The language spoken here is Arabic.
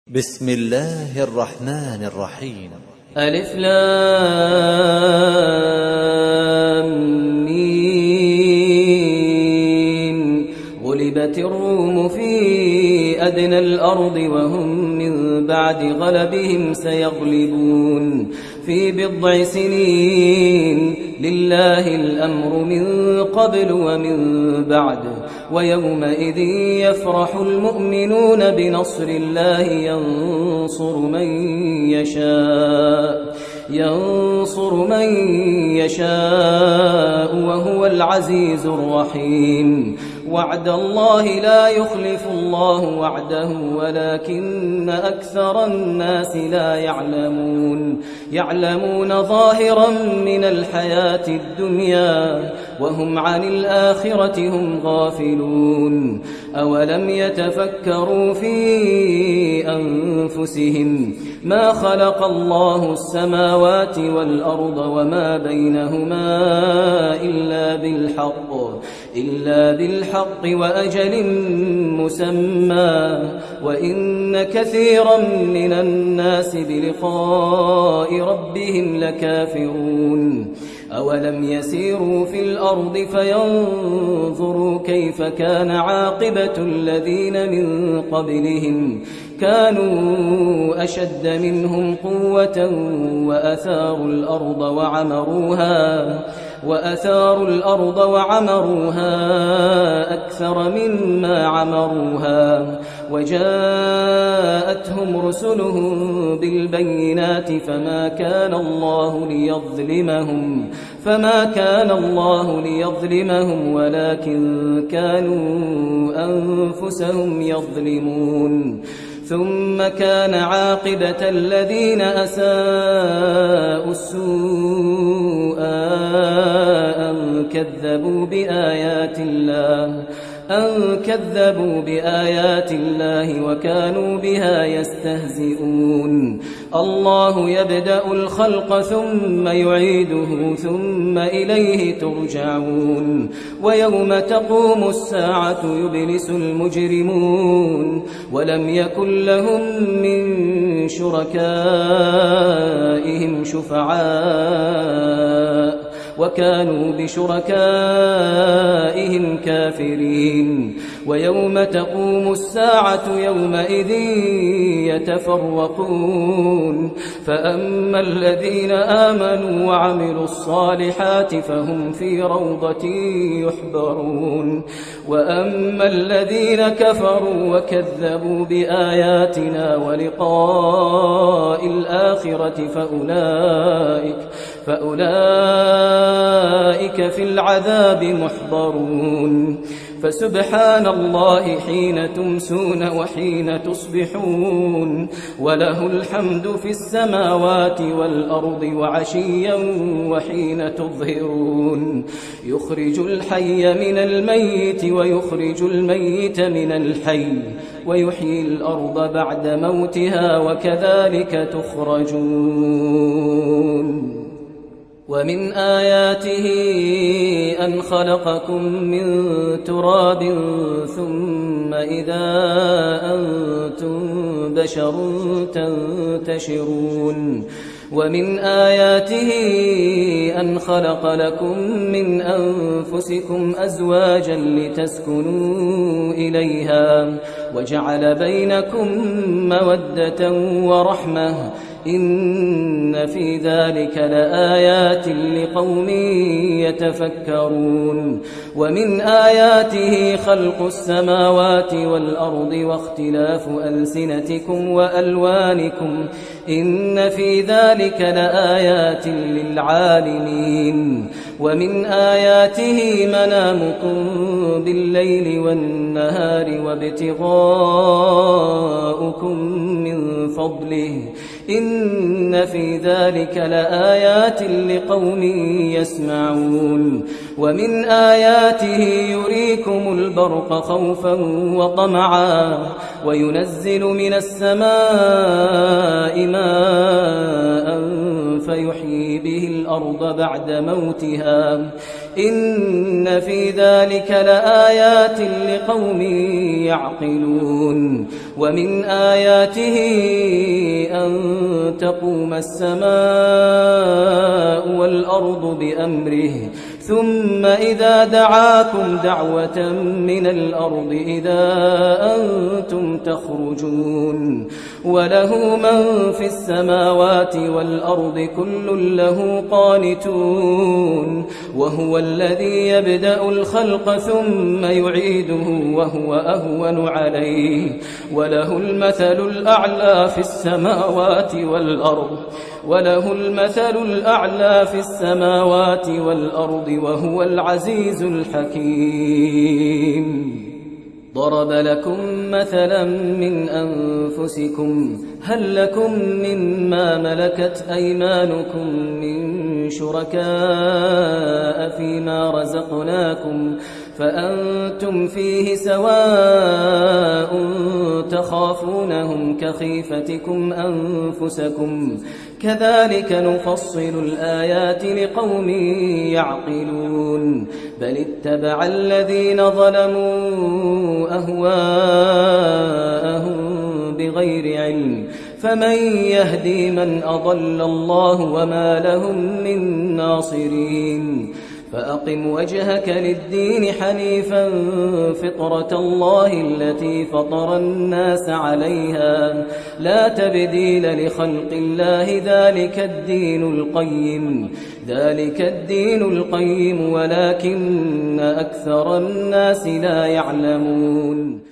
بسم الله الرحمن الرحيم. ألف لام ميم. غلبت الروم في أدنى الأرض وهم من بعد غلبهم سيغلبون في بضع سنين. لله الأمر من قبل ومن بعد ويومئذ يفرح المؤمنون بنصر الله ينصر من يشاء وهو العزيز الرحيم. وعد الله لا يخلف الله وعده ولكن أكثر الناس لا يعلمون ظاهرا من الحياة الدنيا وهم عن الآخرة هم غافلون. أولم يتفكروا في أنفسهم ما خلق الله السماوات والأرض وما بينهما إلا بالحق وأجل مسمى وإن كثيرا من الناس بلقاء ربهم لكافرون. أولم يسيروا في الأرض فينظروا كيف كان عاقبة الذين من قبلهم كانوا أشد منهم قوة وأثاروا الأرض وعمروها أكثر مما عمروها وجاءتهم رسلهم بالبينات فما كان الله ليظلمهم ولكن كانوا أنفسهم يظلمون. ثم كان عاقبة الذين أساءوا السوء أن كذبوا بآيات الله وكانوا بها يستهزئون. الله يبدأ الخلق ثم يعيده ثم إليه ترجعون. ويوم تقوم الساعة يبلس المجرمون ولم يكن لهم من شركائهم شفعاء وكانوا بشركائهم كافرين. ويوم تقوم الساعة يومئذ يتفرقون فأما الذين آمنوا وعملوا الصالحات فهم في روضة يحبرون وأما الذين كفروا وكذبوا بآياتنا ولقاء الآخرة فأولئك في العذاب محضرون. فسبحان الله حين تمسون وحين تصبحون وله الحمد في السماوات والأرض وعشيا وحين تظهرون. يخرج الحي من الميت ويخرج الميت من الحي ويحيي الأرض بعد موتها وكذلك تخرجون. ومن آياته أن خلقكم من تراب ثم إذا أنتم بشر تنتشرون. ومن آياته أن خلق لكم من أنفسكم أزواجا لتسكنوا إليها وجعل بينكم مودة ورحمة إن في ذلك لآيات لقوم يتفكرون. ومن آياته خلق السماوات والأرض واختلاف ألسنتكم وألوانكم إن في ذلك لآيات للعالمين. ومن آياته منامكم بالليل والنهار وابتغاؤكم من فضله إن في ذلك لآيات لقوم يسمعون. ومن آياته يريكم البرق خوفا وطمعا وينزل من السماء ماء يحيي به الأرض بعد موتها إن في ذلك لآيات لقوم يعقلون ومن آياته أن تقوم السماء والأرض بأمره ثم إذا دعاكم دعوة من الأرض إذا أنتم تخرجون وله من في السماوات والأرض كل له قانتون وهو الذي يبدأ الخلق ثم يعيده وهو أهون عليه وله المثل الأعلى في السماوات والأرض وهو العزيز الحكيم ضرب لكم مثلا من أنفسكم هل لكم مما ملكت أيمانكم من شركاء فيما رزقناكم فأنتم فيه سواء تخافونهم كخيفتكم أنفسكم كذلك نفصل الآيات لقوم يعقلون بل اتبع الذين ظلموا أهواءهم بغير علم فمن يهدي من أضل الله وما لهم من ناصرين فأقم وجهك للدين حنيفا فطرة الله التي فطر الناس عليها لا تبديل لخلق الله ذلك الدين القيم ولكن أكثر الناس لا يعلمون